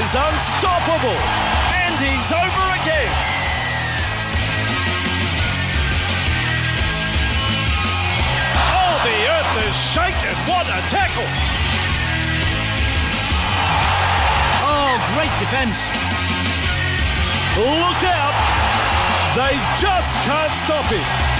is unstoppable. And he's over again. Oh, the earth is shaken. What a tackle. Oh, great defence. Look out. They just can't stop him.